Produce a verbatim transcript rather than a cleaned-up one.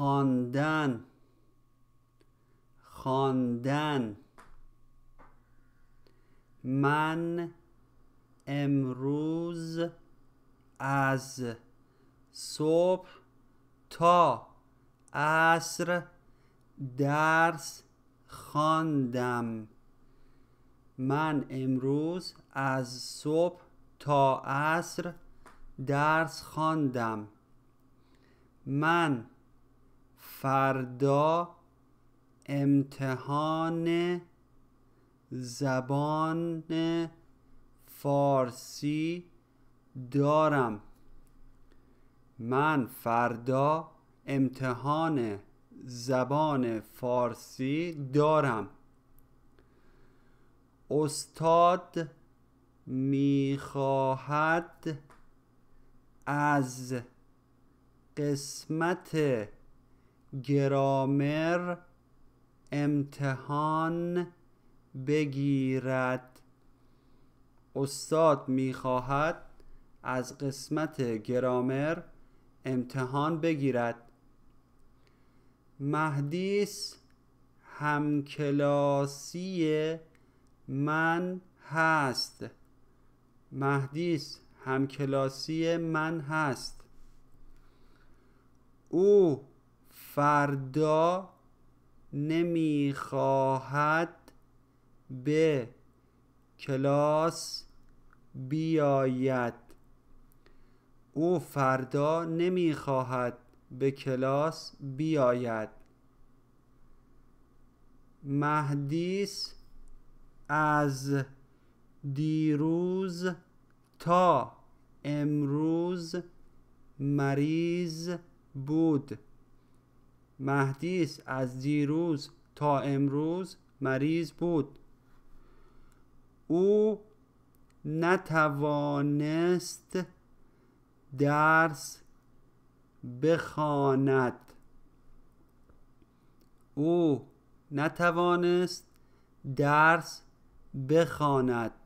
خواندن خواندن من امروز از صبح تا عصر درس خواندم. من امروز از صبح تا عصر درس خواندم. من فردا امتحان زبان فارسی دارم. من فردا امتحان زبان فارسی دارم. استاد میخواهد از قسمت گرامر امتحان بگیرد. استاد میخواهد از قسمت گرامر امتحان بگیرد. مهدیس همکلاسی من هست. مهدیس همکلاسی من هست. او فردا نمیخواهد به کلاس بیاید. او فردا نمیخواهد به کلاس بیاید. مهدیس از دیروز تا امروز مریض بود. مهدیس از دیروز تا امروز مریض بود. او نتوانست درس بخواند. او نتوانست درس بخواند.